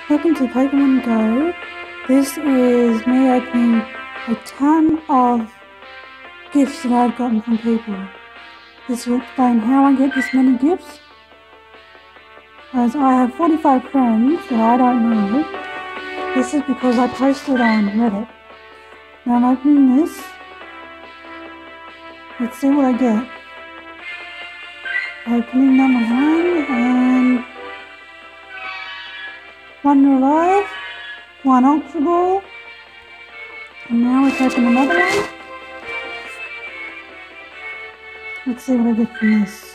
Welcome to Pokemon Go. This is me opening a ton of gifts that I've gotten from people. This will explain how I get this many gifts. As I have 45 friends that I don't know. This is because I posted on Reddit. Now I'm opening this. Let's see what I get. Opening number 1 and 1 Revive, 1 Ultra Ball, and now let's open another one. Let's see what I get from this.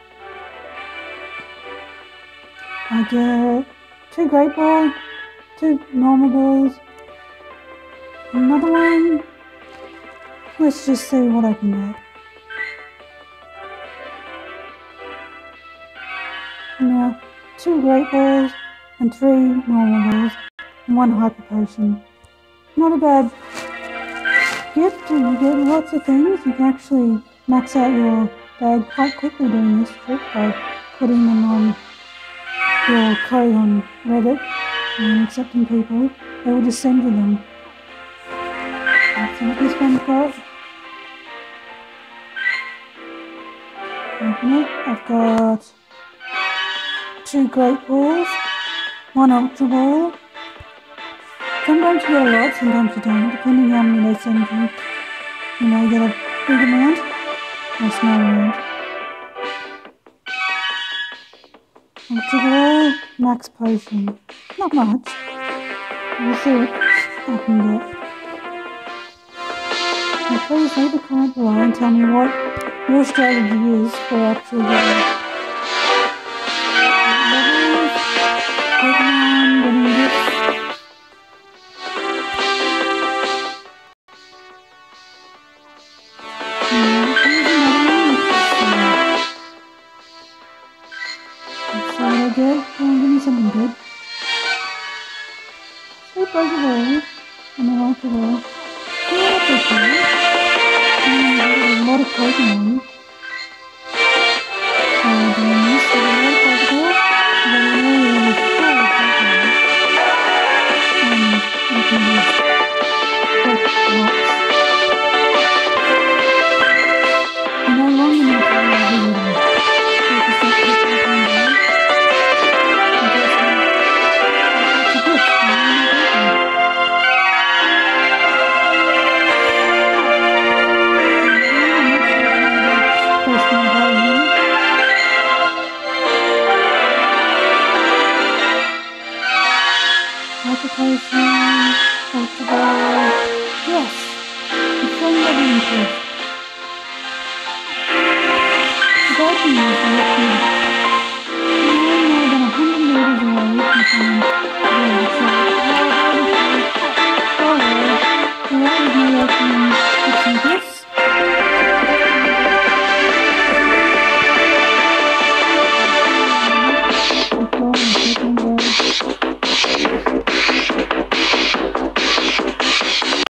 I get 2 Great Balls, 2 normal balls, another one. Let's just see what I can get. Now, 2 Great Balls and 3 normal balls and 1 Hyper Potion. Not a bad gift, and you get lots of things. You can actually max out your bag quite quickly doing this trick by putting them on your code on Reddit and accepting people. They will just send you them. Let's see what this one's got. Open it. I've got 2 Great Balls, 1 Ultra Ball. Sometimes you get a lot, sometimes you don't, depending how many they send you. You know, you get a big amount or a small amount. Ultra Ball, Max Potion. Not much. We'll see what I can get. And please leave a comment below and tell me what your strategy is for actually getting Pokemon, getting gifts. Let's see what I get. Come on, give me something good. 2 Pokeballs and an Ultra Ball. Yeah, that's okay. A lot of Pokemon. Doing this, so a lot of Pokeballs. And then I really want to full of Pokemon. And you can just collect blocks. You no longer need to really focus on Pokemon Go. You just have lots of gifts from Pokemon. Hyper Potion, Ultra Ball. Yes! It's so lovely and cute. The garden is